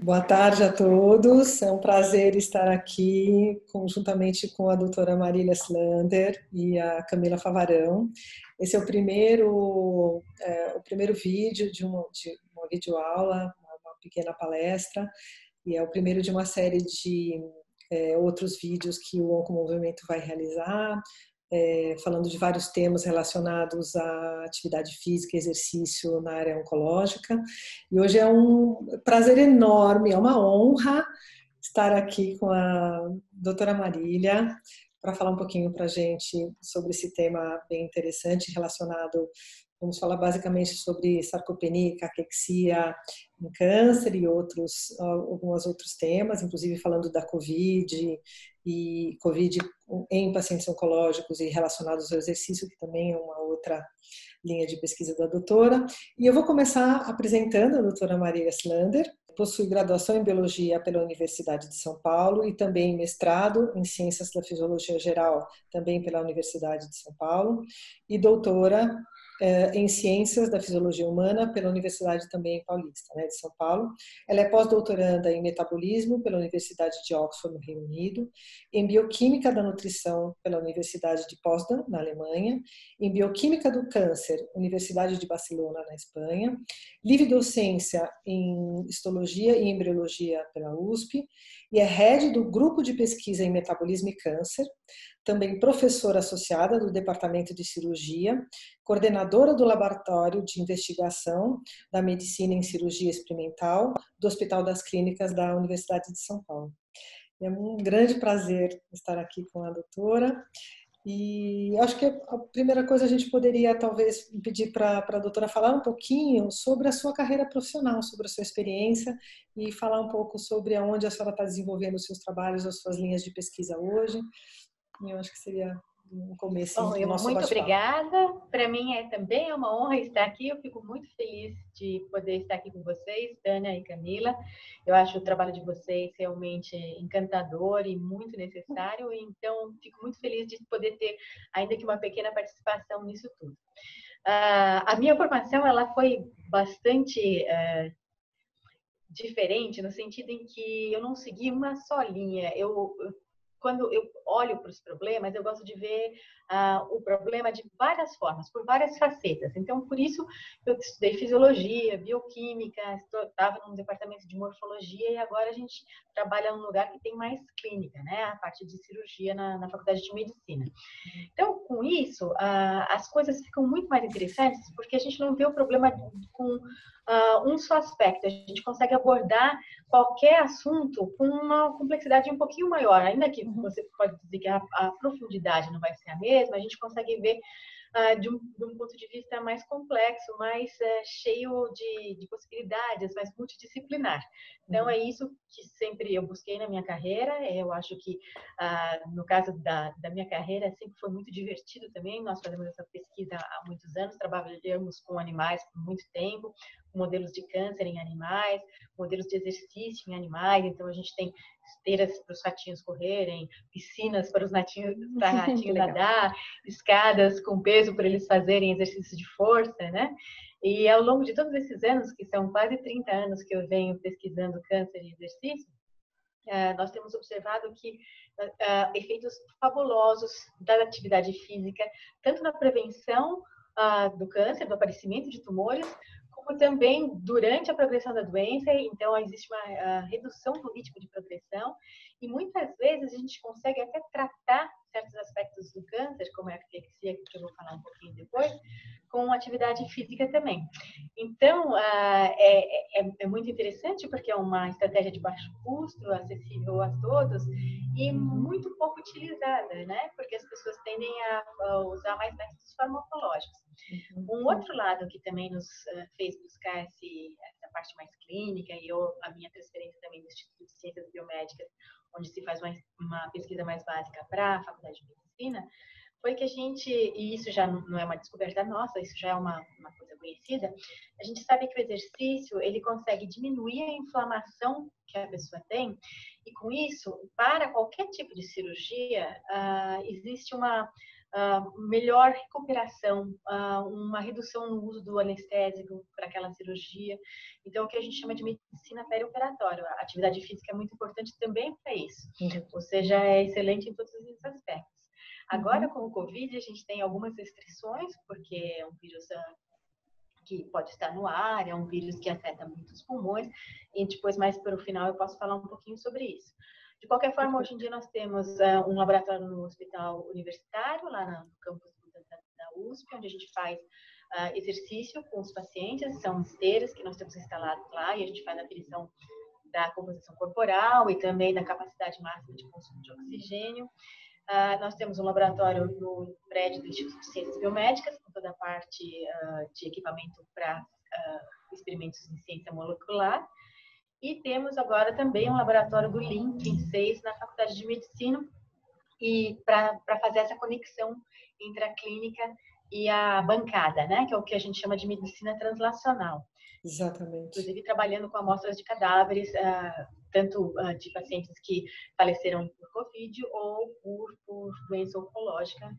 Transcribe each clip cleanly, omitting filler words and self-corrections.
Boa tarde a todos. É um prazer estar aqui conjuntamente com a doutora Marília Slander e a Camila Favarão. Esse é o primeiro vídeo de uma videoaula, uma pequena palestra, e é o primeiro de uma série de outros vídeos que o Oncomovimento vai realizar, falando de vários temas relacionados à atividade física e exercício na área oncológica. E hoje é um prazer enorme, é uma honra estar aqui com a doutora Marília para falar um pouquinho para a gente sobre esse tema bem interessante relacionado. Vamos falar basicamente sobre sarcopenia, caquexia em câncer e alguns outros temas, inclusive falando da COVID e COVID em pacientes oncológicos e relacionados ao exercício, que também é uma outra linha de pesquisa da doutora. E eu vou começar apresentando a doutora Marília Slander. Possui graduação em Biologia pela Universidade de São Paulo e também mestrado em Ciências da Fisiologia Geral, também pela Universidade de São Paulo, e doutora em Ciências da Fisiologia Humana pela Universidade também Paulista, de São Paulo. Ela é pós-doutoranda em Metabolismo pela Universidade de Oxford, no Reino Unido, em Bioquímica da Nutrição pela Universidade de Potsdam, na Alemanha, em Bioquímica do Câncer, Universidade de Barcelona, na Espanha, livre docência em Histologia e Embriologia pela USP, e é head do Grupo de Pesquisa em Metabolismo e Câncer, também professora associada do Departamento de Cirurgia, coordenadora do Laboratório de Investigação da Medicina em Cirurgia Experimental do Hospital das Clínicas da Universidade de São Paulo. É um grande prazer estar aqui com a doutora. E acho que a primeira coisa a gente poderia talvez pedir para a doutora falar um pouquinho sobre a sua carreira profissional, sobre a sua experiência e falar um pouco sobre aonde a senhora está desenvolvendo os seus trabalhos, as suas linhas de pesquisa hoje. E eu acho que seria um começo do nosso muito bate-papo. obrigada. Para mim também é uma honra estar aqui. Eu fico muito feliz de poder estar aqui com vocês, Tânia e Camila. Eu acho o trabalho de vocês realmente encantador e muito necessário. Então, fico muito feliz de poder ter, ainda que uma pequena participação nisso tudo. A minha formação ela foi bastante diferente, no sentido em que eu não segui uma só linha. Quando eu olho para os problemas, eu gosto de ver o problema de várias formas, por várias facetas. Então, por isso, eu estudei fisiologia, bioquímica, estava no departamento de morfologia e agora a gente trabalha num lugar que tem mais clínica, né? A parte de cirurgia na faculdade de medicina. Então, com isso, as coisas ficam muito mais interessantes porque a gente não vê o problema com um só aspecto. A gente consegue abordar qualquer assunto com uma complexidade um pouquinho maior. Ainda que você pode dizer que a profundidade não vai ser a mesma, a gente consegue ver de um ponto de vista mais complexo, mais cheio de possibilidades, mais multidisciplinar. Então, é isso que sempre eu busquei na minha carreira. Eu acho que, no caso da minha carreira, sempre foi muito divertido também. Nós fazemos essa pesquisa há muitos anos, trabalhamos com animais por muito tempo, modelos de câncer em animais, modelos de exercício em animais. Então, a gente tem esteiras para os ratinhos correrem, piscinas para os ratinhos nadar, escadas com peso para eles fazerem exercício de força, né? E ao longo de todos esses anos, que são quase 30 anos que eu venho pesquisando câncer e exercício, nós temos observado que efeitos fabulosos da atividade física, tanto na prevenção do câncer, do aparecimento de tumores, como também durante a progressão da doença. Então, existe uma redução do ritmo de progressão e muitas vezes a gente consegue até tratar certos aspectos do câncer, como a caquexia, que eu vou falar um pouquinho depois, com atividade física também. Então, é muito interessante porque é uma estratégia de baixo custo, acessível a todos e muito pouco utilizada, né? Porque as pessoas tendem a usar mais métodos farmacológicos. Um outro lado que também nos fez buscar essa parte mais clínica e a minha transferência também do Instituto de Ciências Biomédicas, onde se faz uma pesquisa mais básica para a Faculdade de Medicina, foi que a gente, e isso já não é uma descoberta nossa, isso já é uma coisa conhecida, a gente sabe que o exercício, ele consegue diminuir a inflamação que a pessoa tem, e com isso, para qualquer tipo de cirurgia, existe uma melhor recuperação, uma redução no uso do anestésico para aquela cirurgia. Então, o que a gente chama de medicina perioperatória. A atividade física é muito importante também para isso, ou seja, é excelente em todos esses aspectos. Agora, com o Covid, a gente tem algumas restrições, porque é um vírus que pode estar no ar, é um vírus que afeta muitos pulmões, e depois, mais para o final, eu posso falar um pouquinho sobre isso. De qualquer forma, hoje em dia nós temos um laboratório no hospital universitário, lá no campus da USP, onde a gente faz exercício com os pacientes, são esteiras que nós temos instalados lá, e a gente faz a aferição da composição corporal e também da capacidade máxima de consumo de oxigênio. Nós temos um laboratório no prédio do Instituto de Ciências Biomédicas, com toda a parte de equipamento para experimentos em ciência molecular. E temos agora também um laboratório do LIMP em 6 na Faculdade de Medicina, e para fazer essa conexão entre a clínica e a bancada, né? Que é o que a gente chama de medicina translacional. Exatamente. Inclusive trabalhando com amostras de cadáveres, tanto de pacientes que faleceram por Covid ou por doença oncológica.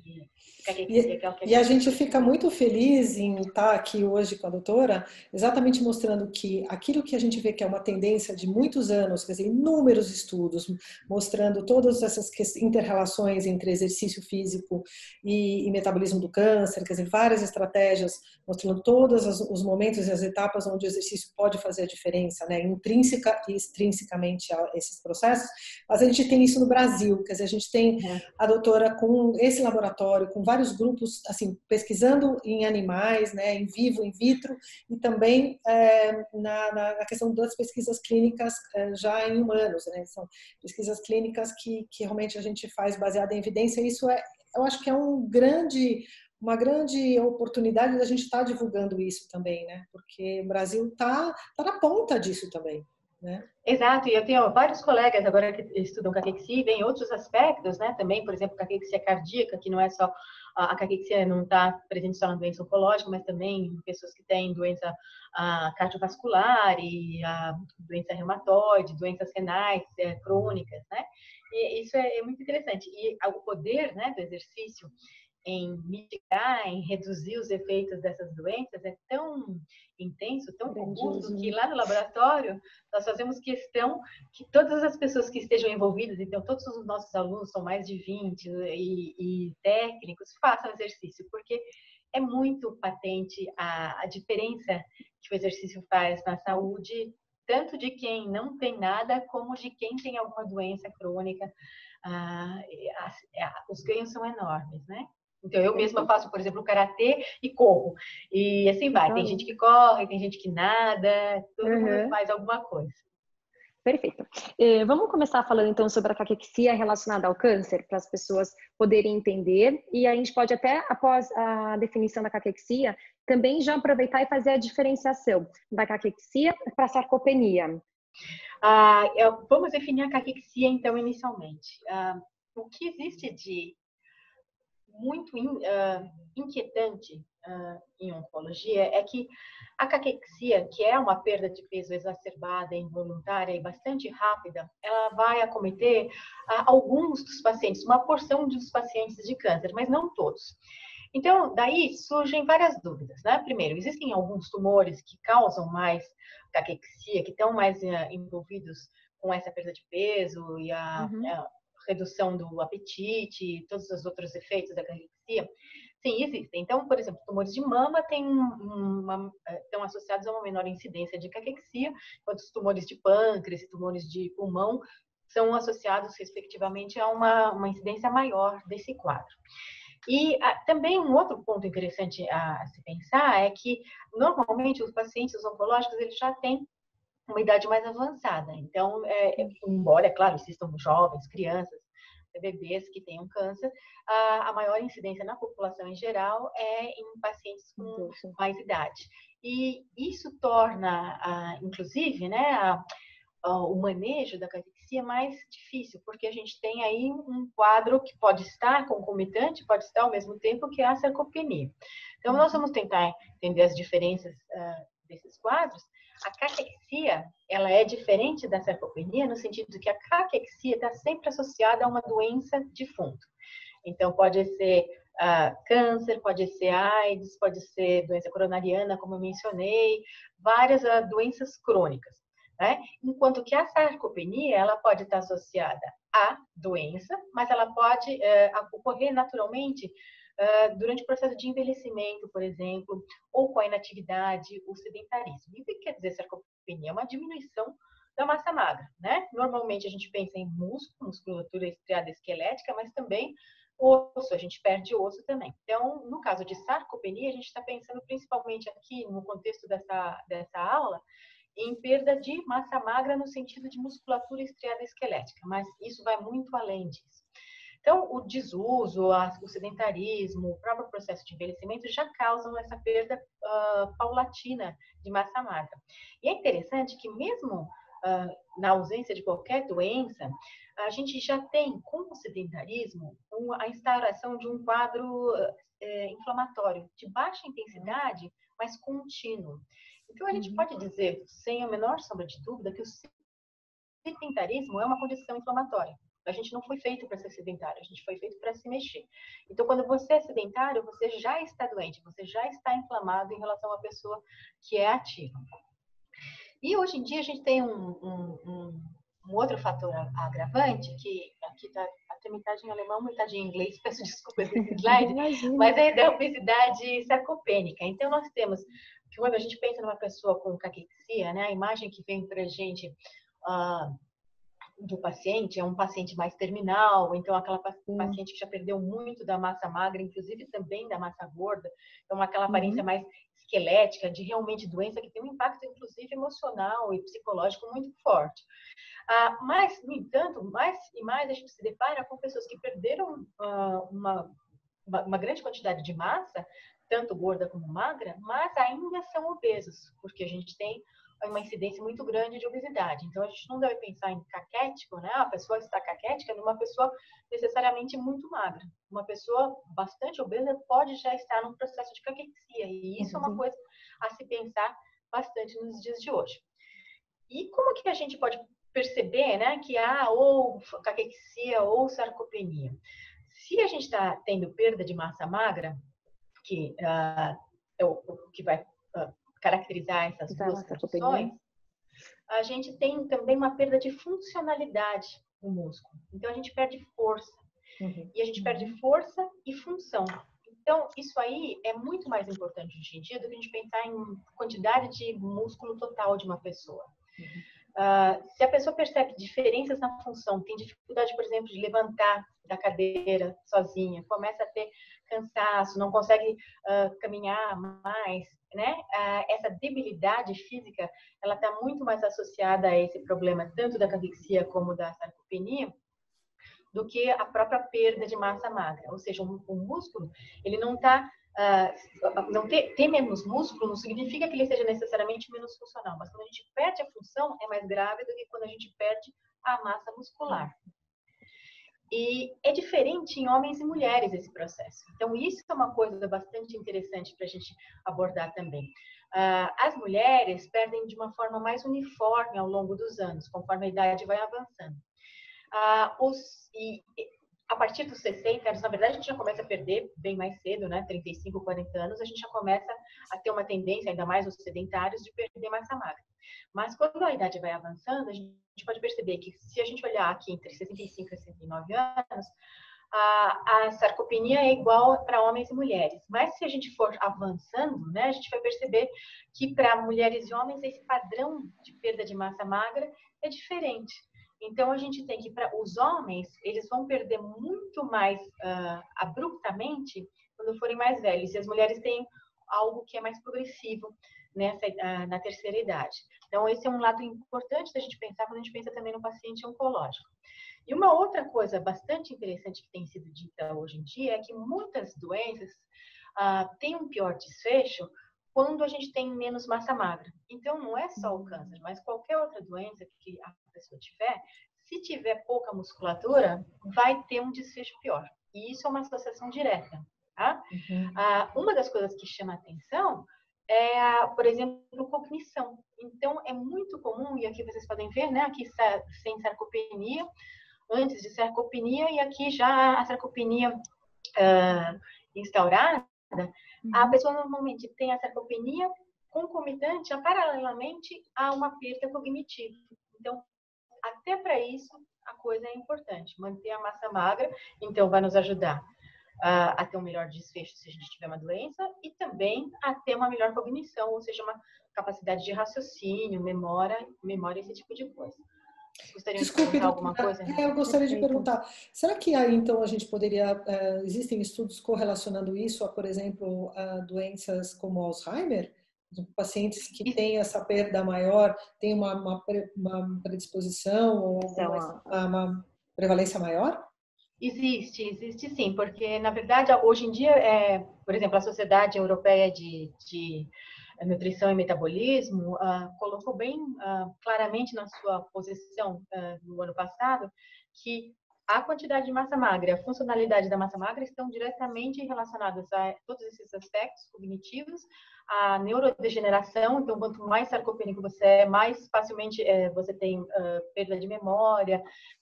E a gente fica muito feliz em estar aqui hoje com a doutora, exatamente mostrando que aquilo que a gente vê que é uma tendência de muitos anos, quer dizer, inúmeros estudos, mostrando todas essas inter-relações entre exercício físico e metabolismo do câncer, quer dizer, várias estratégias, mostrando todos os momentos e as etapas onde o exercício pode fazer a diferença, né, intrínseca e extrinsecamente a esses processos, mas a gente tem isso no Brasil, quer dizer, a gente tem a doutora com esse laboratório, com vários grupos, assim, pesquisando em animais, né, em vivo, in vitro, e também na questão das pesquisas clínicas já em humanos, né, são pesquisas clínicas que realmente a gente faz baseada em evidência, e isso eu acho que é uma grande oportunidade da gente estar divulgando isso também, né, porque o Brasil está na ponta disso também. Né? Exato, e eu tenho vários colegas agora que estudam caquexia e veem outros aspectos, né? Também, por exemplo, caquexia cardíaca, que não é só a caquexia não está presente só na doença oncológica, mas também em pessoas que têm doença cardiovascular e doença reumatoide, doenças renais crônicas, né? E isso é muito interessante. E o poder, né, do exercício em mitigar, em reduzir os efeitos dessas doenças é tão intenso, tão robusto, que lá no laboratório nós fazemos questão que todas as pessoas que estejam envolvidas, então todos os nossos alunos, são mais de 20 e técnicos, façam exercício, porque é muito patente a diferença que o exercício faz na saúde, tanto de quem não tem nada, como de quem tem alguma doença crônica. Os ganhos são enormes, né? Então, eu mesma faço, por exemplo, karatê e corro. E assim vai. Tem gente que corre, tem gente que nada, todo mundo faz alguma coisa. Perfeito. Vamos começar falando então sobre a caquexia relacionada ao câncer, para as pessoas poderem entender. E a gente pode até, após a definição da caquexia, também já aproveitar e fazer a diferenciação da caquexia para a sarcopenia. Vamos definir a caquexia, então, inicialmente. O que existe de muito inquietante em oncologia é que a caquexia, que é uma perda de peso exacerbada, involuntária e bastante rápida, ela vai acometer alguns dos pacientes, uma porção dos pacientes de câncer, mas não todos. Então, daí surgem várias dúvidas, né? Primeiro, existem alguns tumores que causam mais caquexia, que estão mais envolvidos com essa perda de peso e a redução do apetite, todos os outros efeitos da caquexia? Sim, existem. Então, por exemplo, tumores de mama estão associados a uma menor incidência de caquexia, enquanto os tumores de pâncreas e tumores de pulmão são associados, respectivamente, a uma incidência maior desse quadro. E também um outro ponto interessante a se pensar é que, normalmente, os pacientes oncológicos eles já têm uma idade mais avançada. Então, embora, é claro, existam jovens, crianças, bebês que tenham câncer, a maior incidência na população em geral é em pacientes com mais idade. E isso torna, inclusive, né, o manejo da caquexia mais difícil, porque a gente tem aí um quadro que pode estar concomitante, pode estar ao mesmo tempo, que é a sarcopenia. Então, nós vamos tentar entender as diferenças desses quadros. A caquexia, ela é diferente da sarcopenia no sentido de que a caquexia está sempre associada a uma doença de fundo. Então, pode ser câncer, pode ser AIDS, pode ser doença coronariana, como eu mencionei, várias doenças crônicas, né? Enquanto que a sarcopenia, ela pode estar associada à doença, mas ela pode ocorrer naturalmente durante o processo de envelhecimento, por exemplo, ou com a inatividade, o sedentarismo. E o que quer dizer sarcopenia? É uma diminuição da massa magra, né? Normalmente a gente pensa em músculo, musculatura estriada esquelética, mas também osso, a gente perde osso também. Então, no caso de sarcopenia, a gente está pensando principalmente aqui no contexto dessa aula, em perda de massa magra no sentido de musculatura estriada esquelética, mas isso vai muito além disso. Então, o desuso, o sedentarismo, o próprio processo de envelhecimento já causam essa perda paulatina de massa magra. E é interessante que mesmo na ausência de qualquer doença, a gente já tem, com o sedentarismo, a instauração de um quadro inflamatório de baixa intensidade, mas contínuo. Então, a gente pode dizer, sem a menor sombra de dúvida, que o sedentarismo é uma condição inflamatória. A gente não foi feito para ser sedentário, a gente foi feito para se mexer. Então, quando você é sedentário, você já está doente, você já está inflamado em relação a uma pessoa que é ativa. E hoje em dia a gente tem um outro fator agravante, que aqui está até metade em alemão, metade em inglês, peço desculpas nesse slide, mas é da obesidade sarcopênica. Então, nós temos, que quando a gente pensa numa pessoa com caquexia, né, a imagem que vem para a gente do paciente é um paciente mais terminal, então aquela paciente que já perdeu muito da massa magra, inclusive também da massa gorda, então aquela aparência mais esquelética, de realmente doença que tem um impacto, inclusive, emocional e psicológico muito forte. Mas, no entanto, mais e mais a gente se depara com pessoas que perderam uma grande quantidade de massa, tanto gorda como magra, mas ainda são obesos, porque a gente tem uma incidência muito grande de obesidade. Então, a gente não deve pensar em caquético, né? A pessoa está caquética numa pessoa necessariamente muito magra. Uma pessoa bastante obesa pode já estar num processo de caquexia, e isso é uma coisa a se pensar bastante nos dias de hoje. E como que a gente pode perceber, né, que há ou caquexia ou sarcopenia? Se a gente está tendo perda de massa magra, que é o que vai caracterizar essas duas condições, a gente tem também uma perda de funcionalidade no músculo. Então, a gente perde força. E a gente perde força e função. Então, isso aí é muito mais importante hoje em dia do que a gente pensar em quantidade de músculo total de uma pessoa. Se a pessoa percebe diferenças na função, tem dificuldade, por exemplo, de levantar da cadeira sozinha, começa a ter cansaço, não consegue caminhar mais, né? Essa debilidade física, ela está muito mais associada a esse problema, tanto da caquexia como da sarcopenia, do que a própria perda de massa magra. Ou seja, o músculo, ele não está... não ter menos músculo não significa que ele seja necessariamente menos funcional, mas quando a gente perde a função, é mais grave do que quando a gente perde a massa muscular. E é diferente em homens e mulheres esse processo. Então, isso é uma coisa bastante interessante para a gente abordar também. As mulheres perdem de uma forma mais uniforme ao longo dos anos, conforme a idade vai avançando. A partir dos 60 anos, na verdade, a gente já começa a perder bem mais cedo, né? 35, 40 anos, a gente já começa a ter uma tendência, ainda mais os sedentários, de perder massa magra. Mas quando a idade vai avançando, a gente pode perceber que se a gente olhar aqui entre 65 e 69 anos, a sarcopenia é igual para homens e mulheres. Mas se a gente for avançando, né, a gente vai perceber que para mulheres e homens esse padrão de perda de massa magra é diferente. Então, a gente tem que, para os homens, eles vão perder muito mais abruptamente quando forem mais velhos. E as mulheres têm algo que é mais progressivo na terceira idade. Então, esse é um lado importante da gente pensar quando a gente pensa também no paciente oncológico. E uma outra coisa bastante interessante que tem sido dita hoje em dia é que muitas doenças têm um pior desfecho quando a gente tem menos massa magra. Então, não é só o câncer, mas qualquer outra doença que a pessoa tiver, se tiver pouca musculatura, vai ter um desfecho pior. E isso é uma associação direta, tá? Uma das coisas que chama a atenção é, por exemplo, cognição. Então, é muito comum, e aqui vocês podem ver, né, aqui sem sarcopenia, antes de sarcopenia, e aqui já a sarcopenia instaurada, a pessoa normalmente tem a sarcopenia concomitante, paralelamente a uma perda cognitiva. Então, até para isso, a coisa é importante. Manter a massa magra, então, vai nos ajudar a ter um melhor desfecho se a gente tiver uma doença e também a ter uma melhor cognição, ou seja, uma capacidade de raciocínio, memória, esse tipo de coisa. Gostariam de perguntar alguma coisa? Eu gostaria de perguntar, será que aí então a gente poderia, existem estudos correlacionando isso a, por exemplo, a doenças como Alzheimer? Pacientes que têm essa perda maior, têm uma predisposição ou uma prevalência maior? Existe sim, porque na verdade hoje em dia, por exemplo, a Sociedade Europeia de Nutrição e Metabolismo colocou bem claramente na sua posição no ano passado que a quantidade de massa magra e a funcionalidade da massa magra estão diretamente relacionadas a todos esses aspectos cognitivos, a neurodegeneração. Então, quanto mais sarcopênico você é, mais facilmente você tem perda de memória,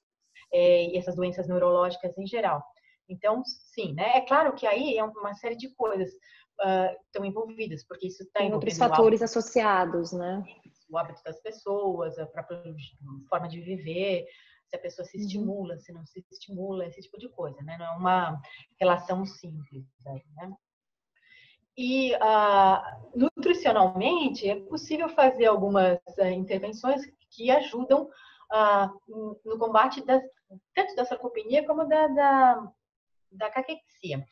e essas doenças neurológicas em geral. Então, sim, né? É claro que aí é uma série de coisas estão envolvidas, porque isso está envolvendo outros fatores associados, né? O hábito das pessoas, a própria forma de viver, se a pessoa se estimula, se não se estimula, esse tipo de coisa, né? Não é uma relação simples aí, né? E nutricionalmente é possível fazer algumas intervenções que ajudam no combate tanto da sarcopenia como da caquexia.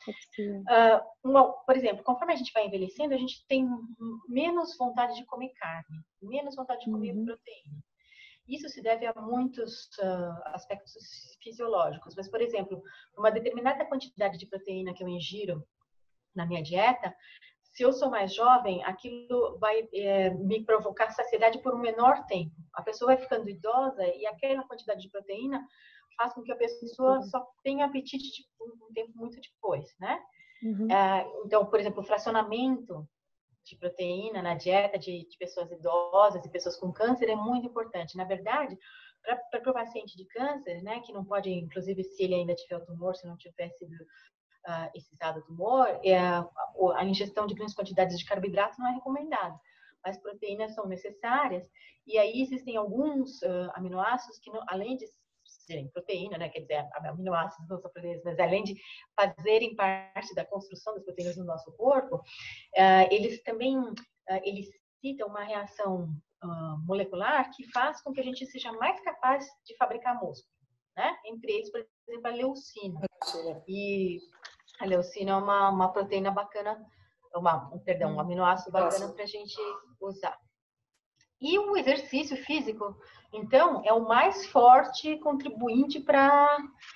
Por exemplo, conforme a gente vai envelhecendo, a gente tem menos vontade de comer carne, menos vontade de comer proteína. Isso se deve a muitos aspectos fisiológicos. Mas, por exemplo, uma determinada quantidade de proteína que eu ingiro na minha dieta, se eu sou mais jovem, aquilo vai me provocar saciedade por um menor tempo. A pessoa vai ficando idosa e aquela quantidade de proteína faz com que a pessoa só tenha apetite um tempo muito depois, né? Então, por exemplo, o fracionamento de proteína na dieta de pessoas idosas e pessoas com câncer é muito importante. Na verdade, para o paciente de câncer, né, que não pode, inclusive, se ele ainda tiver o tumor, se não tiver sido excitado o tumor, a ingestão de grandes quantidades de carboidrato não é recomendada. Mas proteínas são necessárias, e aí existem alguns aminoácidos que, não, além de serem proteína, né, quer dizer, aminoácidos não são proteínas, mas além de fazerem parte da construção das proteínas no nosso corpo, eles também elicitam uma reação molecular que faz com que a gente seja mais capaz de fabricar músculo, né? Entre eles, por exemplo, a leucina. E a leucina é uma proteína bacana, um aminoácido bacana para a gente usar. E o exercício físico, então, é o mais forte contribuinte para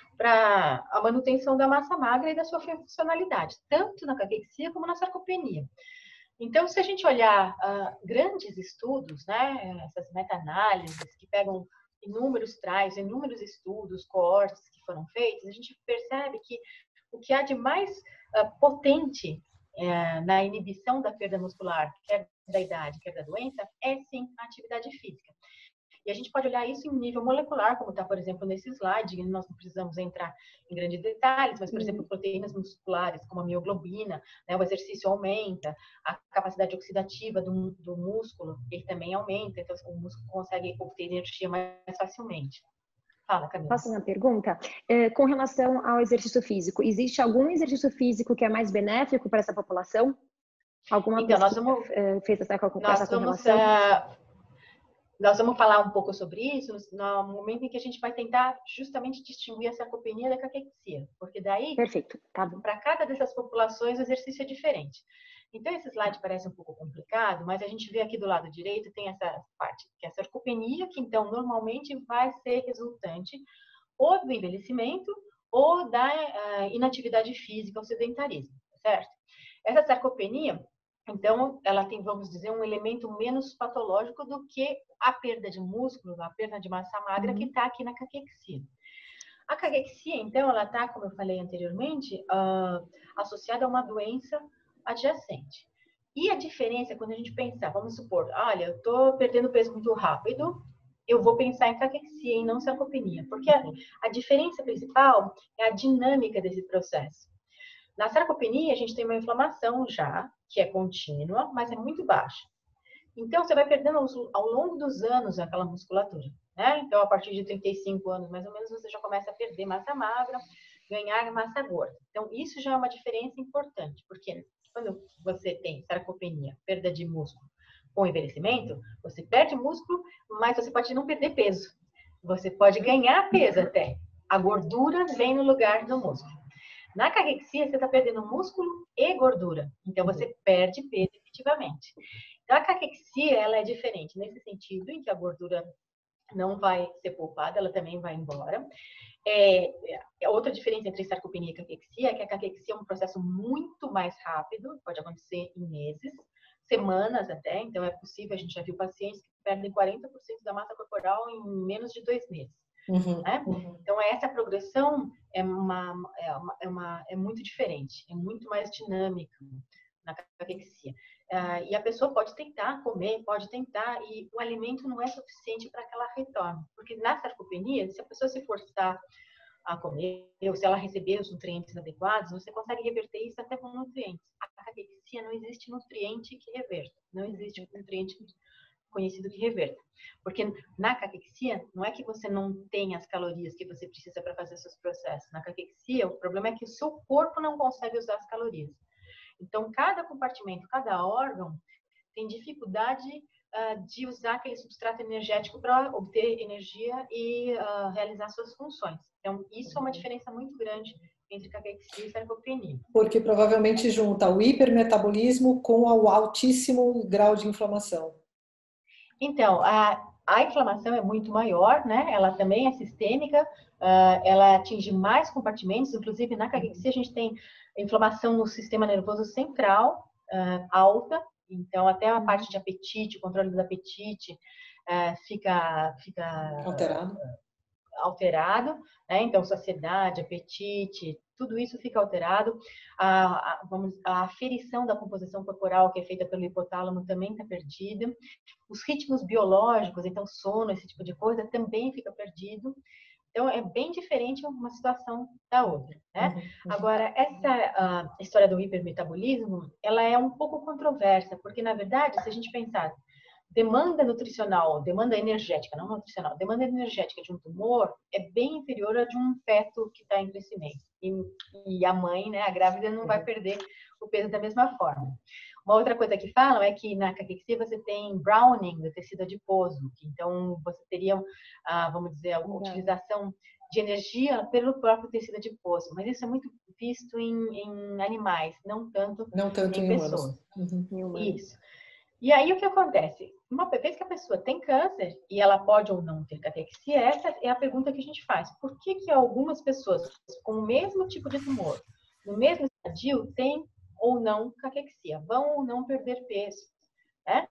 a manutenção da massa magra e da sua funcionalidade, tanto na caquexia como na sarcopenia. Então, se a gente olhar grandes estudos, né, essas meta-análises que pegam inúmeros estudos, coortes que foram feitos, a gente percebe que o que há de mais potente na inibição da perda muscular, quer da idade, quer da doença, é sim a atividade física. E a gente pode olhar isso em nível molecular, como está, por exemplo, nesse slide. Nós não precisamos entrar em grandes detalhes, mas, por exemplo, proteínas musculares, como a mioglobina, né, o exercício aumenta, a capacidade oxidativa do músculo, ele também aumenta, então o músculo consegue obter energia mais facilmente. Fala, Camila. Posso fazer uma pergunta? Com relação ao exercício físico, existe algum exercício físico que é mais benéfico para essa população? Alguma então, fez essa correlação? Nós vamos falar um pouco sobre isso no momento em que a gente vai tentar justamente distinguir a sarcopenia da caquexia, porque daí, para cada dessas populações, o exercício é diferente. Então, esse slide parece um pouco complicado, mas a gente vê aqui do lado direito, tem essa parte, que é a sarcopenia, que então normalmente vai ser resultante ou do envelhecimento ou da inatividade física, ou sedentarismo, certo? Essa sarcopenia, então, ela tem, vamos dizer, um elemento menos patológico do que a perda de músculo, a perda de massa magra que está aqui na caquexia. A caquexia, então, ela está, como eu falei anteriormente, associada a uma doença adjacente. E a diferença, quando a gente pensa, vamos supor, olha, eu estou perdendo peso muito rápido, eu vou pensar em caquexia e não sarcopenia, porque a diferença principal é a dinâmica desse processo. Na sarcopenia, a gente tem uma inflamação já, que é contínua, mas é muito baixa. Então, você vai perdendo ao longo dos anos aquela musculatura, né? Então, a partir de 35 anos, mais ou menos, você já começa a perder massa magra, ganhar massa gorda. Então, isso já é uma diferença importante, porque quando você tem sarcopenia, perda de músculo com envelhecimento, você perde músculo, mas você pode não perder peso. Você pode ganhar peso até. A gordura vem no lugar do músculo. Na caquexia, você está perdendo músculo e gordura. Então, você perde peso efetivamente. Então, a caquexia, ela é diferente nesse sentido, em que a gordura não vai ser poupada, ela também vai embora. Outra diferença entre sarcopenia e caquexia é que a caquexia é um processo muito mais rápido, pode acontecer em meses, semanas até. Então, é possível, a gente já viu pacientes que perdem 40% da massa corporal em menos de 2 meses. Né? Então, essa progressão é muito diferente, é muito mais dinâmica na caquexia. E a pessoa pode tentar comer, pode tentar, e o alimento não é suficiente para que ela retorne. Porque na sarcopenia, se a pessoa se forçar a comer, ou se ela receber os nutrientes adequados, você consegue reverter isso até com nutrientes. A caquexia não existe nutriente que reverta, não existe um nutriente conhecido que reverta. Porque na caquexia, não é que você não tem as calorias que você precisa para fazer seus processos. Na caquexia, o problema é que o seu corpo não consegue usar as calorias. Então, cada compartimento, cada órgão tem dificuldade de usar aquele substrato energético para obter energia e realizar suas funções. Então, isso é uma diferença muito grande entre caquexia e sarcopenia. Porque provavelmente junta o hipermetabolismo com o altíssimo grau de inflamação. Então, a inflamação é muito maior, né? Ela também é sistêmica, ela atinge mais compartimentos, inclusive na caquexia a gente tem inflamação no sistema nervoso central alta, então até a parte de apetite, o controle do apetite fica alterado, né? Então, saciedade, apetite, tudo isso fica alterado. A aferição da composição corporal, que é feita pelo hipotálamo, também está perdida. Os ritmos biológicos, então sono, esse tipo de coisa, também fica perdido. Então, é bem diferente uma situação da outra, né? Agora, essa história do hipermetabolismo, ela é um pouco controversa, porque, na verdade, se a gente pensar demanda nutricional, demanda energética, não nutricional, demanda energética de um tumor é bem inferior à de um feto que está em crescimento. E a mãe, né, a grávida, não vai perder o peso da mesma forma. Uma outra coisa que falam é que na caquexia você tem browning do tecido adiposo, então você teria, vamos dizer, a utilização de energia pelo próprio tecido adiposo, mas isso é muito visto em animais, não tanto em pessoas. Isso. E aí o que acontece? Uma vez que a pessoa tem câncer e ela pode ou não ter caquexia, essa é a pergunta que a gente faz. Por que algumas pessoas com o mesmo tipo de tumor, no mesmo estadio, têm ou não caquexia? Vão ou não perder peso? Né?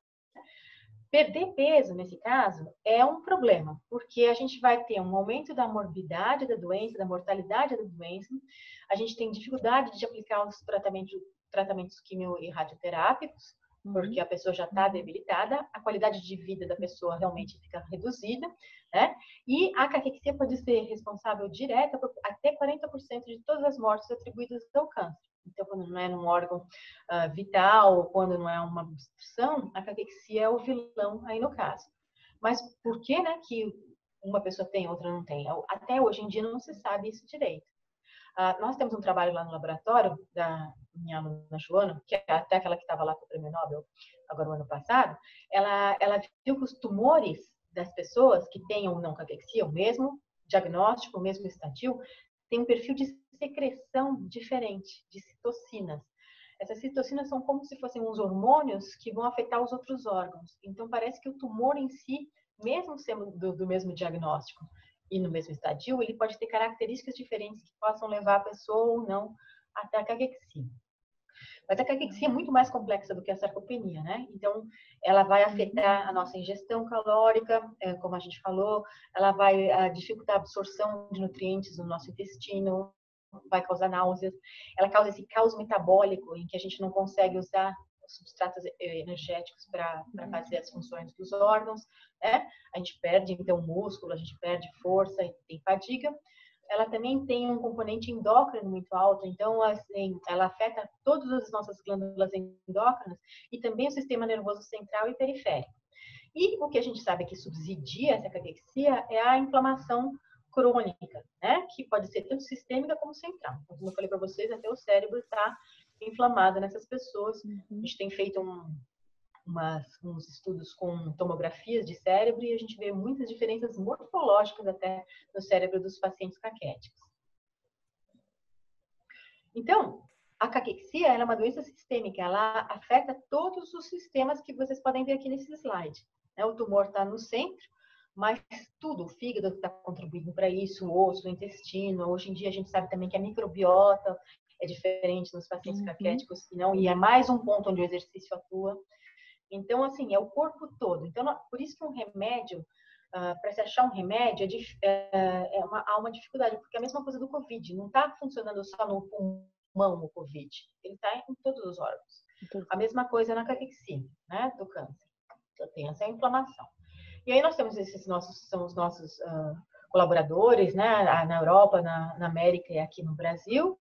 Perder peso, nesse caso, é um problema, porque a gente vai ter um aumento da morbidade da doença, da mortalidade da doença, a gente tem dificuldade de aplicar os tratamentos quimio e radioterápicos, porque a pessoa já está debilitada, a qualidade de vida da pessoa realmente fica reduzida, né? E a caquexia pode ser responsável direta por até 40% de todas as mortes atribuídas ao câncer. Então, quando não é num órgão vital, ou quando não é uma obstrução, a caquexia é o vilão aí no caso. Mas por que, né, que uma pessoa tem, outra não tem? Até hoje em dia não se sabe isso direito. Nós temos um trabalho lá no laboratório da minha aluna Joana, que é até aquela que estava lá com o Prêmio Nobel agora no ano passado, ela viu que os tumores das pessoas que têm ou não caquexia, o mesmo diagnóstico, o mesmo estadio, tem um perfil de secreção diferente, de citocinas. Essas citocinas são como se fossem uns hormônios que vão afetar os outros órgãos. Então, parece que o tumor em si, mesmo sendo do mesmo diagnóstico e no mesmo estadio, ele pode ter características diferentes que possam levar a pessoa ou não até a caquexia. Mas a caquexia é muito mais complexa do que a sarcopenia, né? Então, ela vai afetar a nossa ingestão calórica, como a gente falou, ela vai dificultar a absorção de nutrientes no nosso intestino, vai causar náuseas, ela causa esse caos metabólico em que a gente não consegue usar substratos energéticos para fazer as funções dos órgãos, né? A gente perde, então, músculo, a gente perde força e tem fadiga. Ela também tem um componente endócrino muito alto, então, assim, ela afeta todas as nossas glândulas endócrinas e também o sistema nervoso central e periférico. E o que a gente sabe que subsidia essa caquexia é a inflamação crônica, né? Que pode ser tanto sistêmica como central. Então, como eu falei para vocês, até o cérebro está inflamado nessas pessoas. A gente tem feito uns estudos com tomografias de cérebro e a gente vê muitas diferenças morfológicas até no cérebro dos pacientes caquéticos. Então, a caquexia ela é uma doença sistêmica, ela afeta todos os sistemas que vocês podem ver aqui nesse slide. O tumor está no centro, mas tudo, o fígado está contribuindo para isso, o osso, o intestino. Hoje em dia a gente sabe também que a microbiota é diferente nos pacientes caquéticos, e é mais um ponto onde o exercício atua. Então, assim, é o corpo todo. Então, por isso que um remédio, para se achar um remédio, há uma dificuldade, porque é a mesma coisa do Covid, não está funcionando só no pulmão o Covid, ele está em todos os órgãos. A mesma coisa na caquexia, né, do câncer. Então, tem essa inflamação. E aí nós temos são os nossos colaboradores, né, na Europa, na América e aqui no Brasil.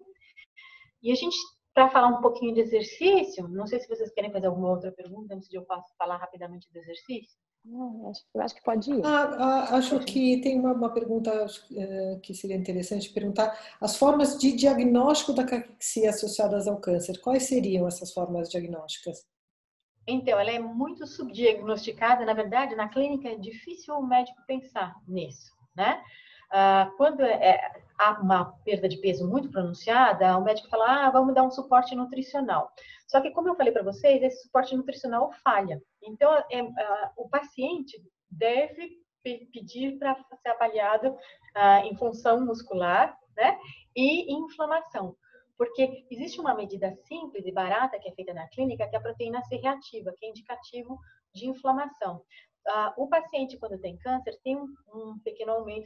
E a gente, para falar um pouquinho de exercício, não sei se vocês querem fazer alguma outra pergunta antes de eu falar rapidamente do exercício. Eu acho que pode ir. Acho que tem uma pergunta que seria interessante perguntar. As formas de diagnóstico da caquexia associadas ao câncer, quais seriam essas formas diagnósticas? Então, ela é muito subdiagnosticada. Na verdade, na clínica é difícil o médico pensar nisso, né? Quando há uma perda de peso muito pronunciada, o médico fala, vamos dar um suporte nutricional. Só que, como eu falei para vocês, esse suporte nutricional falha. Então, o paciente deve pedir para ser avaliado em função muscular, né? E inflamação. Porque existe uma medida simples e barata que é feita na clínica, que é a proteína C reativa, que é indicativo de inflamação. O paciente, quando tem câncer, tem um pequeno aumento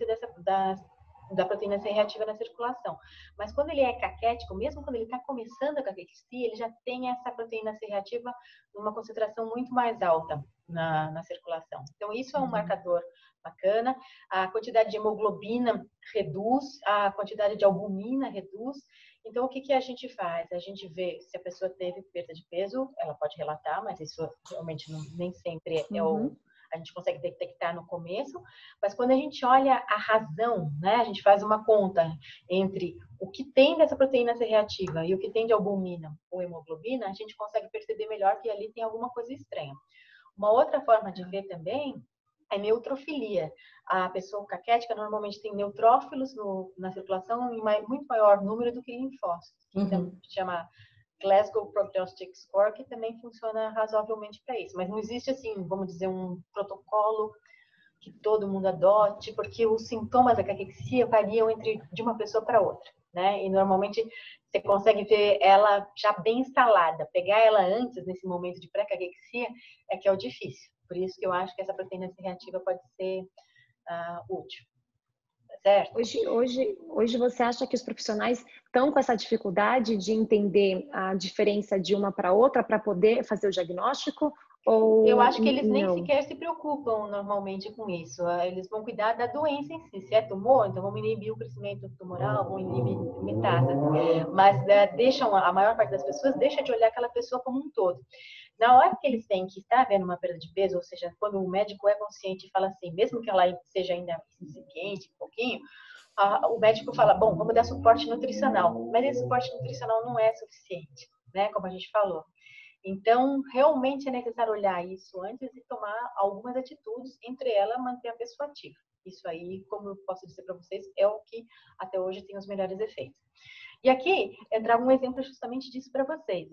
da proteína C reativa na circulação. Mas quando ele é caquético, mesmo quando ele está começando a caquexia, ele já tem essa proteína C reativa numa concentração muito mais alta na circulação. Então, isso é um marcador bacana. A quantidade de hemoglobina reduz, a quantidade de albumina reduz. Então, o que a gente faz? A gente vê se a pessoa teve perda de peso, ela pode relatar, mas isso realmente nem sempre a gente consegue detectar no começo. Mas quando a gente olha a razão, né, a gente faz uma conta entre o que tem dessa proteína C reativa e o que tem de albumina ou hemoglobina, a gente consegue perceber melhor que ali tem alguma coisa estranha. Uma outra forma de ver também é neutrofilia. A pessoa caquética normalmente tem neutrófilos na circulação em muito maior número do que linfócitos. Então, chama Glasgow Prognostic Score, que também funciona razoavelmente para isso. Mas não existe, assim, vamos dizer, um protocolo que todo mundo adote, porque os sintomas da caquexia variam de uma pessoa para outra, né? E normalmente você consegue ver ela já bem instalada. Pegar ela antes, nesse momento de pré-caquexia, é que é o difícil. Por isso que eu acho que essa proteína C reativa pode ser útil. Certo? Hoje você acha que os profissionais estão com essa dificuldade de entender a diferença de uma para outra para poder fazer o diagnóstico? Ou eu acho que eles nem não? sequer se preocupam normalmente com isso. Eles vão cuidar da doença em si. Se é tumor, então vamos inibir o crescimento tumoral, vamos inibir metástase. Mas a maior parte das pessoas deixa de olhar aquela pessoa como um todo. Na hora que eles têm que estar vendo uma perda de peso, ou seja, quando o médico é consciente e fala assim, mesmo que ela seja ainda incipiente, um pouquinho, o médico fala, bom, vamos dar suporte nutricional. Mas esse suporte nutricional não é suficiente, né? Como a gente falou. Então, realmente é necessário olhar isso antes de tomar algumas atitudes, entre elas manter a pessoa ativa. Isso aí, como eu posso dizer para vocês, é o que até hoje tem os melhores efeitos. E aqui eu trago um exemplo justamente disso para vocês.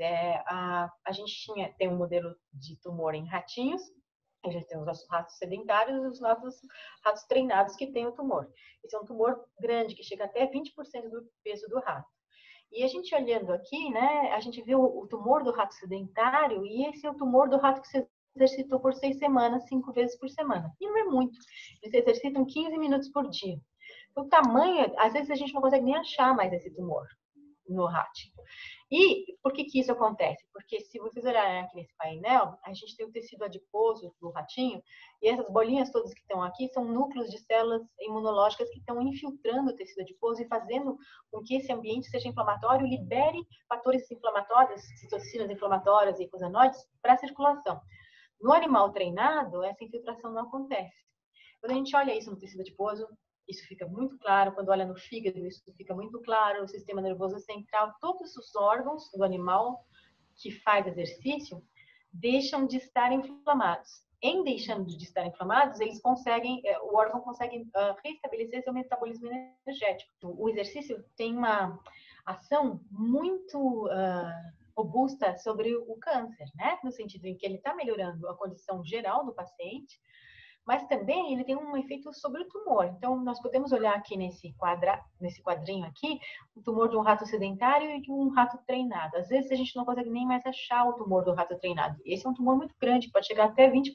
A gente tem um modelo de tumor em ratinhos, a gente tem os nossos ratos sedentários e os nossos ratos treinados que têm o tumor. Esse é um tumor grande, que chega até 20% do peso do rato. E a gente olhando aqui, né, a gente vê o tumor do rato sedentário e esse é o tumor do rato que se exercitou por 6 semanas, 5 vezes por semana. E não é muito. Eles exercitam 15 minutos por dia. O tamanho, às vezes a gente não consegue nem achar mais esse tumor no rato. E por que isso acontece? Porque se vocês olharem aqui nesse painel, a gente tem o tecido adiposo do ratinho, e essas bolinhas todas que estão aqui são núcleos de células imunológicas que estão infiltrando o tecido adiposo e fazendo com que esse ambiente seja inflamatório, libere fatores inflamatórios, citocinas inflamatórias e icosanoides para a circulação. No animal treinado, essa infiltração não acontece. Quando a gente olha isso no tecido adiposo, isso fica muito claro. Quando olha no fígado, isso fica muito claro. O sistema nervoso central, todos os órgãos do animal que faz exercício deixam de estar inflamados. Em deixando de estar inflamados, eles conseguem, o órgão consegue restabelecer seu metabolismo energético. O exercício tem uma ação muito robusta sobre o câncer, né? No sentido em que ele está melhorando a condição geral do paciente, mas também ele tem um efeito sobre o tumor. Então, nós podemos olhar aqui nesse quadrinho aqui, o tumor de um rato sedentário e de um rato treinado. Às vezes a gente não consegue nem mais achar o tumor do rato treinado. Esse é um tumor muito grande, pode chegar até 20%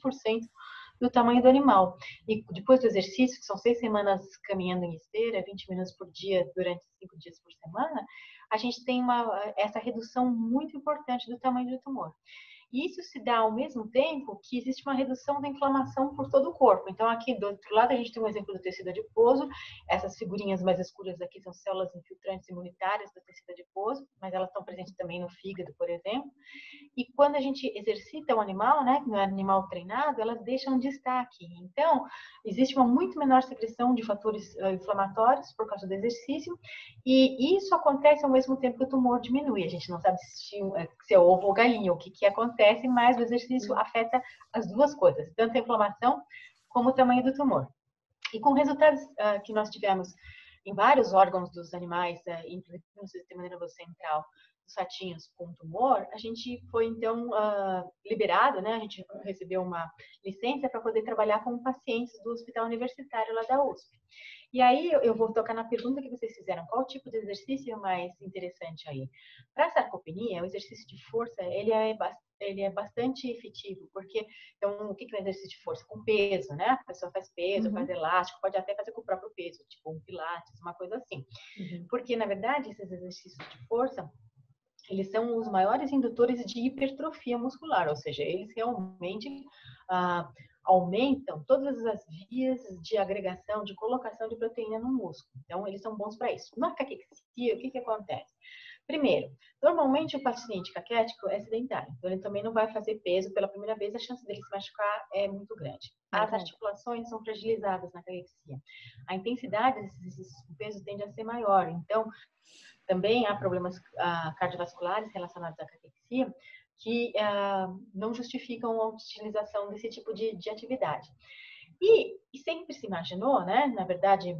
do tamanho do animal. E depois do exercício, que são 6 semanas caminhando em esteira, 20 minutos por dia, durante 5 dias por semana, a gente tem essa redução muito importante do tamanho do tumor. E isso se dá ao mesmo tempo que existe uma redução da inflamação por todo o corpo. Então, aqui do outro lado, a gente tem um exemplo do tecido adiposo. Essas figurinhas mais escuras aqui são células infiltrantes imunitárias do tecido adiposo, mas elas estão presentes também no fígado, por exemplo. E quando a gente exercita o animal, né, no animal treinado, elas deixam de estar aqui. Então, existe uma muito menor secreção de fatores inflamatórios por causa do exercício, e isso acontece ao mesmo tempo que o tumor diminui. A gente não sabe se é ovo ou galinha, o que acontece, mas o exercício afeta as duas coisas, tanto a inflamação como o tamanho do tumor. E com resultados que nós tivemos em vários órgãos dos animais, inclusive no sistema nervoso central, dos ratinhos com tumor, a gente foi então liberado, né? A gente recebeu uma licença para poder trabalhar com pacientes do Hospital Universitário lá da USP. E aí eu vou tocar na pergunta que vocês fizeram, qual tipo de exercício é mais interessante aí? Para a sarcopenia, o exercício de força, ele é bastante efetivo, porque, então, o que é um exercício de força? Com peso, né? A pessoa faz peso, faz elástico, pode até fazer com o próprio peso, tipo um pilates, uma coisa assim. Porque, na verdade, esses exercícios de força, eles são os maiores indutores de hipertrofia muscular, ou seja, eles realmente aumentam todas as vias de agregação, de colocação de proteína no músculo. Então, eles são bons para isso. Na caquexia, o que acontece? Primeiro, normalmente o paciente caquético é sedentário, então ele também não vai fazer peso pela primeira vez, a chance dele se machucar é muito grande. As articulações são fragilizadas na caquexia. A intensidade desses pesos tende a ser maior, então também há problemas cardiovasculares relacionados à caquexia que não justificam a utilização desse tipo de atividade. E sempre se imaginou, né, na verdade,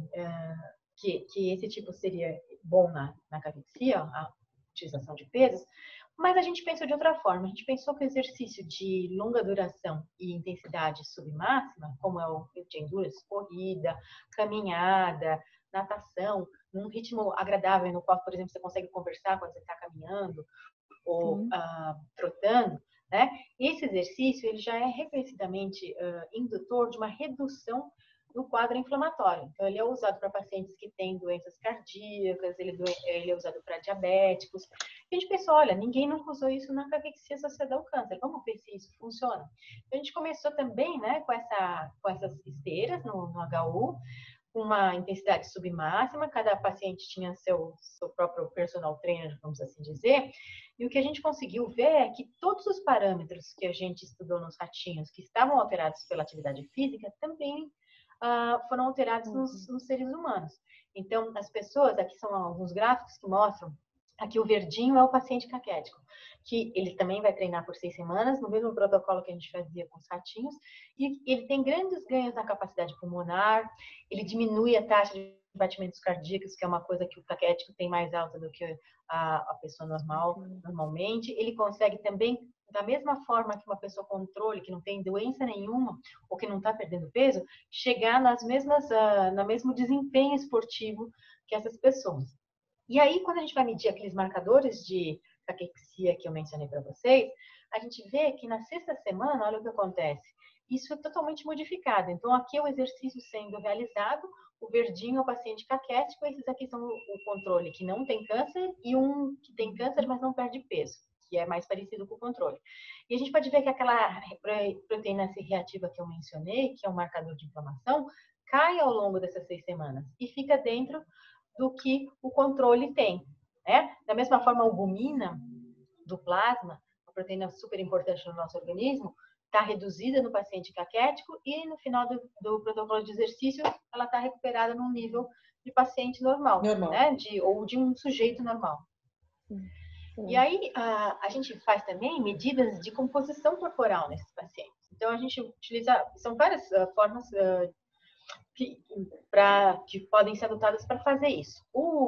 que esse tipo seria bom na caquexia, a utilização de pesos, mas a gente pensou de outra forma. A gente pensou que o exercício de longa duração e intensidade submáxima, como é o de endurance, corrida, caminhada, natação, num ritmo agradável, no qual, por exemplo, você consegue conversar quando você está caminhando ou trotando, né? Esse exercício ele já é reconhecidamente indutor de uma redução do quadro inflamatório. Então, ele é usado para pacientes que têm doenças cardíacas, ele é usado para diabéticos. A gente pensou, olha, ninguém nunca usou isso na caquexia associada ao câncer, vamos ver se isso funciona. Então, a gente começou também, né, com essas esteiras no HU, com uma intensidade submáxima, cada paciente tinha seu próprio personal trainer, vamos assim dizer, e o que a gente conseguiu ver é que todos os parâmetros que a gente estudou nos ratinhos que estavam alterados pela atividade física também foram alterados nos seres humanos. Então, as pessoas, aqui são alguns gráficos que mostram, aqui o verdinho é o paciente caquético, que ele também vai treinar por 6 semanas, no mesmo protocolo que a gente fazia com os ratinhos, e ele tem grandes ganhos na capacidade pulmonar, ele diminui a taxa de batimentos cardíacos, que é uma coisa que o caquético tem mais alta do que a pessoa normal, normalmente. Ele consegue também, da mesma forma que uma pessoa controle, que não tem doença nenhuma, ou que não está perdendo peso, chegar no mesmo desempenho esportivo que essas pessoas. E aí, quando a gente vai medir aqueles marcadores de caquexia que eu mencionei para vocês, a gente vê que na sexta semana, olha o que acontece. Isso é totalmente modificado. Então, aqui é o exercício sendo realizado, o verdinho é o paciente caquético, esses aqui são o controle que não tem câncer e um que tem câncer, mas não perde peso, que é mais parecido com o controle. E a gente pode ver que aquela proteína C reativa que eu mencionei, que é um marcador de inflamação, cai ao longo dessas 6 semanas e fica dentro do que o controle tem. Né? Da mesma forma, a albumina do plasma, uma proteína super importante no nosso organismo, está reduzida no paciente caquético e no final do protocolo de exercício ela está recuperada num nível de paciente normal. Né? Ou de um sujeito normal. E aí a gente faz também medidas de composição corporal nesses pacientes. Então a gente utiliza, são várias formas que podem ser adotadas para fazer isso.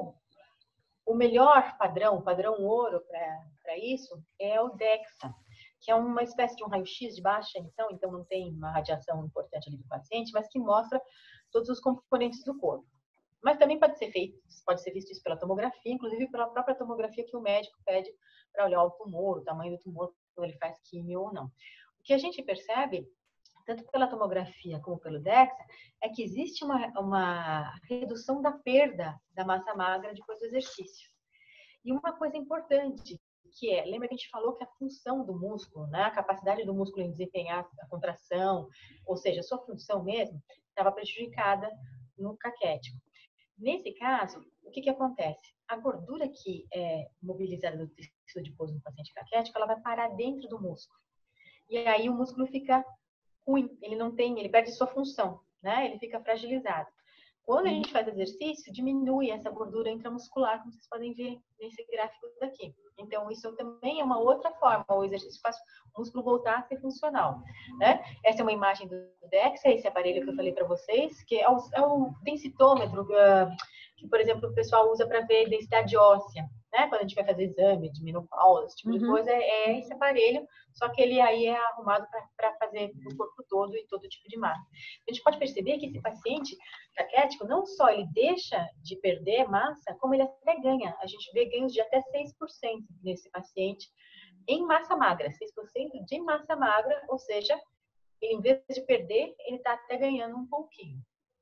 O melhor padrão, o padrão ouro para isso é o DEXA, que é uma espécie de um raio-x de baixa emissão, então não tem uma radiação importante ali do paciente, mas que mostra todos os componentes do corpo. Mas também pode ser visto isso pela tomografia, inclusive pela própria tomografia que o médico pede para olhar o tumor, o tamanho do tumor, quando ele faz químio ou não. O que a gente percebe, tanto pela tomografia como pelo DEXA, é que existe uma redução da perda da massa magra depois do exercício. E uma coisa importante, lembra que a gente falou que a função do músculo, né, a capacidade do músculo em desempenhar a contração, ou seja, a sua função mesmo, estava prejudicada no caquético. Nesse caso, o que acontece? A gordura que é mobilizada do tecido adiposo no paciente caquético, ela vai parar dentro do músculo. E aí o músculo fica ruim, ele perde sua função, né? Ele fica fragilizado. Quando a gente faz exercício, diminui essa gordura intramuscular, como vocês podem ver nesse gráfico daqui. Então, isso também é uma outra forma. O exercício faz o músculo voltar a ser funcional. Né? Essa é uma imagem do DEXA, esse aparelho que eu falei para vocês, que é o densitômetro, que, por exemplo, o pessoal usa para ver densidade óssea. Né? Quando a gente vai fazer exame de menopausa, esse tipo de coisa, é esse aparelho, só que ele aí é arrumado para fazer no corpo todo e todo tipo de massa. A gente pode perceber que esse paciente caquético, não só ele deixa de perder massa, como ele até ganha. A gente vê ganhos de até 6% nesse paciente em massa magra, 6% de massa magra, ou seja, ele, em vez de perder, ele está até ganhando um pouquinho.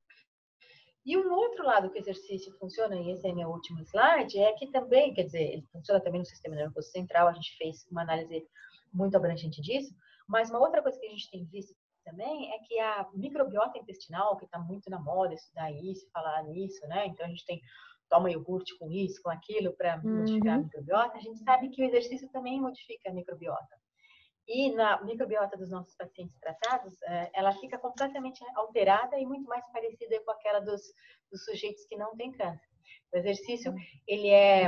E um outro lado que o exercício funciona, e esse é meu último slide, é que também, quer dizer, ele funciona também no sistema nervoso central, a gente fez uma análise muito abrangente disso, mas uma outra coisa que a gente tem visto também é que a microbiota intestinal, que está muito na moda estudar isso, falar nisso, né? Então a gente toma iogurte com isso, com aquilo, para modificar a microbiota, a gente sabe que o exercício também modifica a microbiota. E na microbiota dos nossos pacientes tratados, ela fica completamente alterada e muito mais parecida com aquela dos sujeitos que não têm câncer. O exercício, ele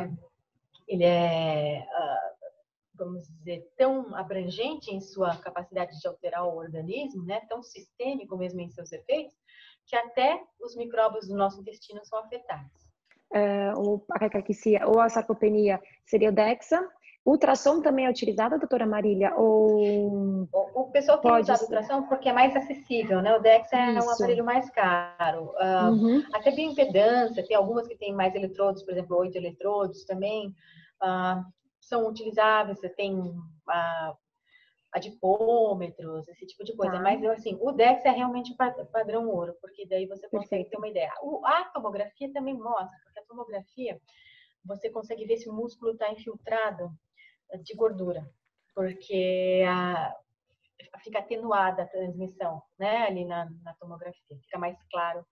é vamos dizer, tão abrangente em sua capacidade de alterar o organismo, né, tão sistêmico mesmo em seus efeitos, que até os micróbios do nosso intestino são afetados. A caquexia ou a sarcopenia seria o DEXA. O ultrassom também é utilizado, doutora Marília? O pessoal tem usado ultrassom porque é mais acessível, né? O DEXA é um aparelho mais caro. Até bioimpedância, tem algumas que têm mais eletrodos, por exemplo, 8 eletrodos também. São utilizáveis, você tem adipômetros, esse tipo de coisa. Mas, assim, o DEXA é realmente o padrão ouro, porque daí você consegue ter uma ideia. A tomografia também mostra, porque a tomografia, você consegue ver se o músculo está infiltrado de gordura, porque fica atenuada a transmissão, né, ali na tomografia. Fica mais claro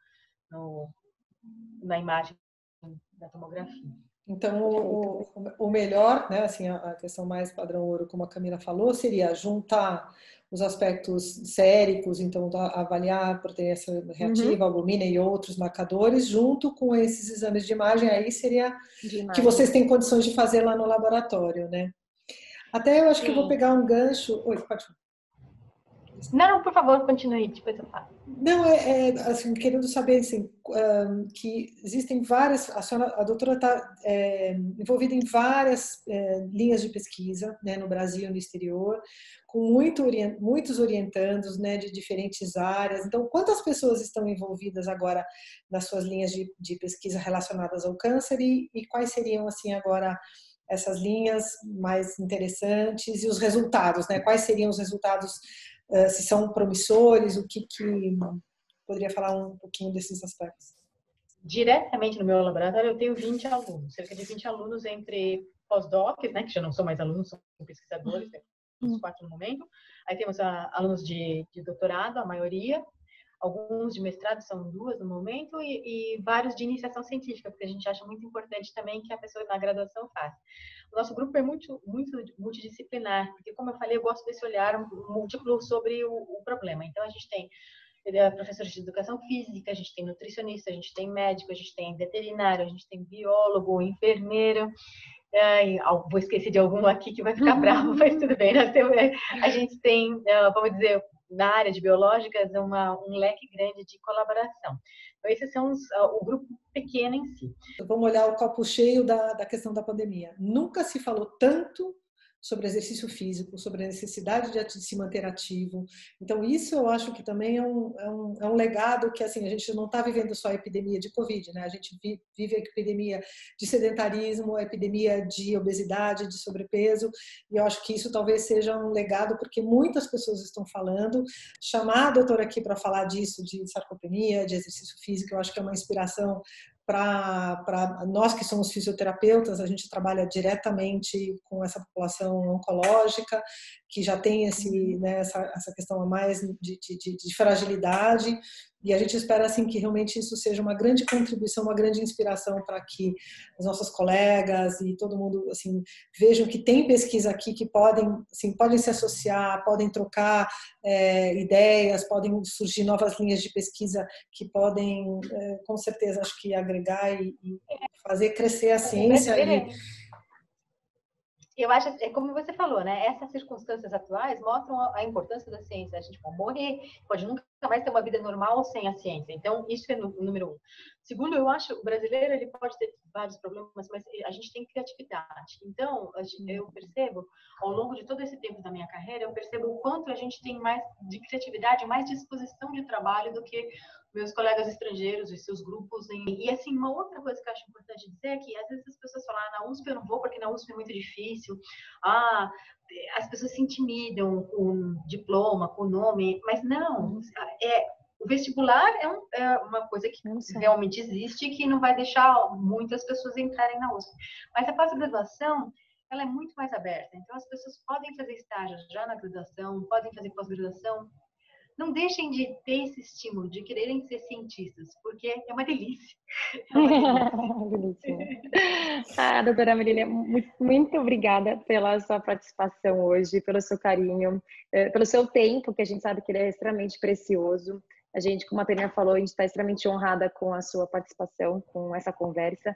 na imagem da tomografia. Então, o melhor, né, assim, a questão mais padrão ouro, como a Camila falou, seria juntar os aspectos séricos, então avaliar a proteína reativa, albumina e outros marcadores, junto com esses exames de imagem, aí seria que vocês têm condições de fazer lá no laboratório, né? Até eu acho que eu vou pegar um gancho... Oi, pode falar. Não, por favor, continue, depois eu falo. Não, assim, querendo saber, assim, que existem várias, a doutora está envolvida em várias linhas de pesquisa, né, no Brasil e no exterior, com muitos orientandos, né, de diferentes áreas. Então, quantas pessoas estão envolvidas agora nas suas linhas de pesquisa relacionadas ao câncer e quais seriam, assim, agora essas linhas mais interessantes e os resultados, né? Quais seriam os resultados, se são promissores, o que poderia falar um pouquinho desses aspectos? Diretamente no meu laboratório eu tenho 20 alunos, cerca de 20 alunos entre pós-docs, né, que já não são mais alunos, são pesquisadores, temos 4 no momento. Aí temos alunos de doutorado, a maioria, alguns de mestrado, são 2 no momento, e vários de iniciação científica, porque a gente acha muito importante também que a pessoa na graduação faça. O nosso grupo é muito multidisciplinar, porque, como eu falei, eu gosto desse olhar múltiplo sobre o problema. Então, a gente tem professores de educação física, a gente tem nutricionista, a gente tem médico, a gente tem veterinário, a gente tem biólogo, enfermeiro. Vou esquecer de algum aqui que vai ficar bravo, mas tudo bem. A gente tem, vamos dizer, na área de biológicas, um leque grande de colaboração. Então, esses são o grupo pequeno em si. Vamos olhar o copo cheio da questão da pandemia. Nunca se falou tanto sobre exercício físico, sobre a necessidade de se manter ativo. Então, isso eu acho que também é um legado que, assim, a gente não está vivendo só a epidemia de Covid, né? A gente vive a epidemia de sedentarismo, a epidemia de obesidade, de sobrepeso, e eu acho que isso talvez seja um legado, porque muitas pessoas estão falando. Chamar a doutora aqui para falar disso, de sarcopenia, de exercício físico, eu acho que é uma inspiração para nós que somos fisioterapeutas. A gente trabalha diretamente com essa população oncológica, que já tem essa questão a mais de fragilidade, e a gente espera assim que realmente isso seja uma grande contribuição, uma grande inspiração para que as nossas colegas e todo mundo assim vejam que tem pesquisa aqui que podem se associar, podem trocar ideias, podem surgir novas linhas de pesquisa que podem com certeza, acho que agregar e fazer crescer a ciência. Eu acho, como você falou, né? Essas circunstâncias atuais mostram a importância da ciência. A gente pode morrer, pode nunca mais ter uma vida normal sem a ciência. Então, isso é número 1. Segundo, eu acho o brasileiro ele pode ter vários problemas, mas a gente tem criatividade. Então, eu percebo, ao longo de todo esse tempo da minha carreira, eu percebo o quanto a gente tem mais de criatividade, mais disposição de trabalho do que meus colegas estrangeiros e seus grupos. E assim, uma outra coisa que eu acho importante dizer é que às vezes as pessoas falam, na USP eu não vou porque na USP é muito difícil. As pessoas se intimidam com diploma, com nome, mas não, o vestibular é uma coisa que realmente existe e que não vai deixar muitas pessoas entrarem na USP. Mas a pós-graduação, ela é muito mais aberta. Então, as pessoas podem fazer estágios já na graduação, podem fazer pós-graduação. Não deixem de ter esse estímulo de quererem ser cientistas, porque é uma delícia. É uma delícia. Doutora Marília, muito obrigada pela sua participação hoje, pelo seu carinho, pelo seu tempo, que a gente sabe que ele é extremamente precioso. A gente, como a Tânia falou, a gente está extremamente honrada com a sua participação, com essa conversa.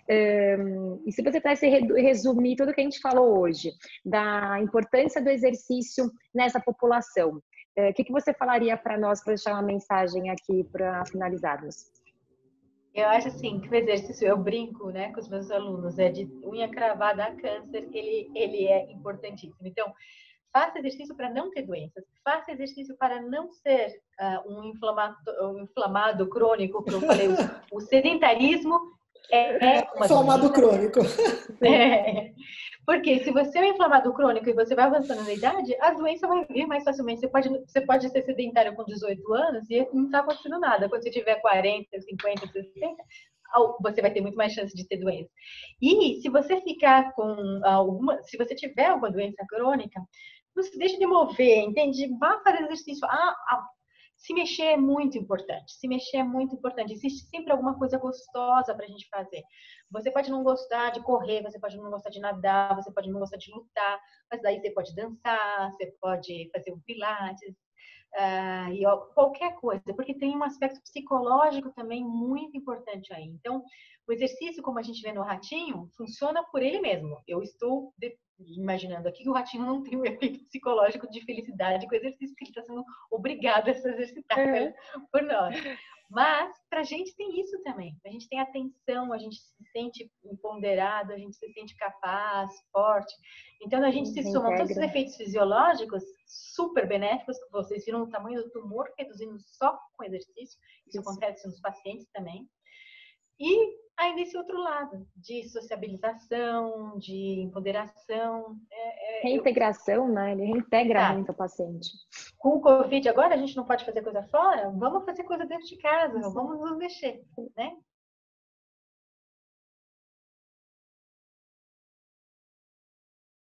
E se você pudesse resumir tudo que a gente falou hoje, da importância do exercício nessa população, o que você falaria para nós, para deixar uma mensagem aqui para finalizarmos? Eu acho assim que o exercício, eu brinco, né, com os meus alunos, de unha cravada a câncer, ele é importantíssimo. Então, faça exercício para não ter doenças, faça exercício para não ser um inflamado crônico, que eu falei, o sedentarismo um inflamado crônico. Porque se você é um inflamado crônico e você vai avançando na idade, a doença vai vir mais facilmente. Você pode ser sedentário com 18 anos e não está acontecendo nada. Quando você tiver 40, 50, 60, você vai ter muito mais chance de ter doença. E se você ficar com se você tiver alguma doença crônica, não se deixe de mover, entende? Vá fazer exercício. Se mexer é muito importante. Se mexer é muito importante. Existe sempre alguma coisa gostosa para a gente fazer. Você pode não gostar de correr, você pode não gostar de nadar, você pode não gostar de lutar, mas daí você pode dançar, você pode fazer um pilates, qualquer coisa, porque tem um aspecto psicológico também muito importante aí. Então, o exercício, como a gente vê no ratinho, funciona por ele mesmo. Eu estou imaginando aqui que o ratinho não tem um efeito psicológico de felicidade com o exercício, porque ele está sendo obrigado a se exercitar por nós. Mas, para a gente tem isso também. A gente tem atenção, a gente se sente empoderado, a gente se sente capaz, forte. Então, a gente se soma todos os efeitos fisiológicos super benéficos, que vocês viram o tamanho do tumor reduzindo só com exercício. Isso acontece nos pacientes também. E aí desse outro lado, de sociabilização, de empoderação. Reintegração, né? Ele reintegra Exato. muito o paciente. Com o Covid agora, a gente não pode fazer coisa fora? Vamos fazer coisa dentro de casa, vamos nos mexer, né?